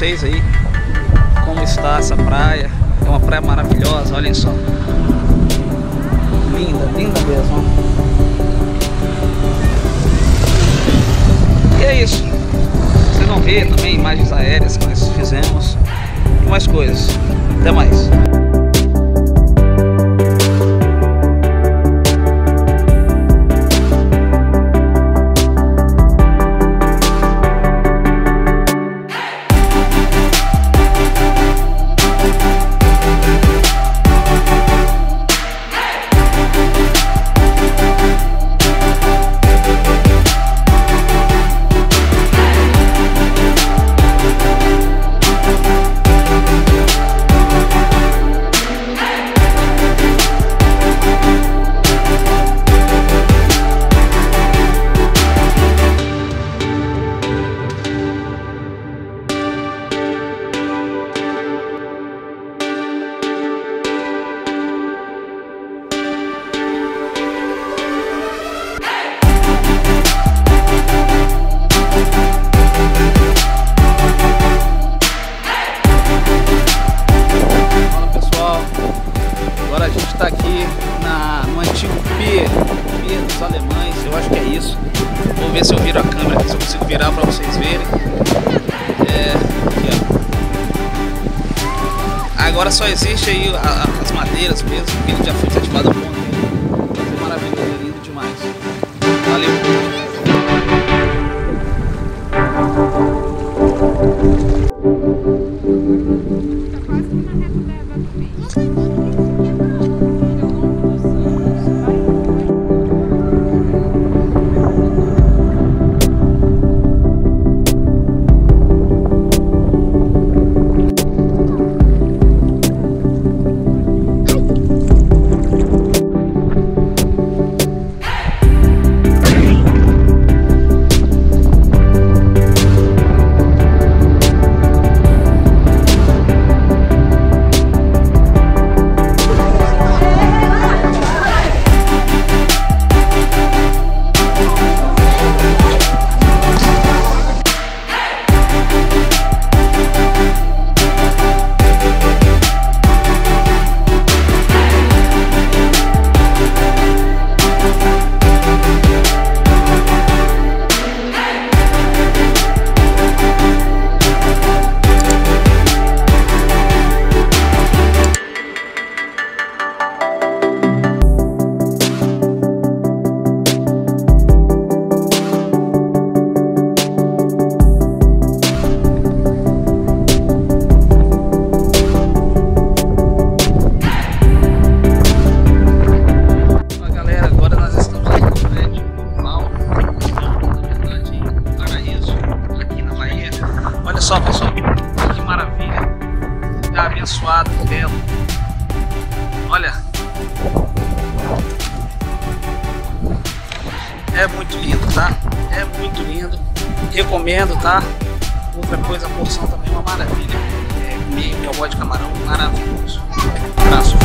vocês aí como está essa praia. É uma praia maravilhosa, olhem só. Linda, linda mesmo. E é isso. Vocês vão ver também imagens aéreas que nós fizemos e mais coisas. Até mais. Agora a gente está aqui no antigo pier dos alemães, eu acho que é isso. Vou ver se eu viro a câmera aqui, se eu consigo virar para vocês verem. Aqui, ó. Agora só existe aí as madeiras mesmo, porque ele já foi desativado a ponta. É maravilhoso, é lindo demais. Valeu! Só, pessoal, que maravilha, lugar abençoado, belo. Olha, é muito lindo, tá? É muito lindo, recomendo, tá? Outra coisa, a porção também é uma maravilha. Meio que é o bode de camarão, maravilhoso. Abraço.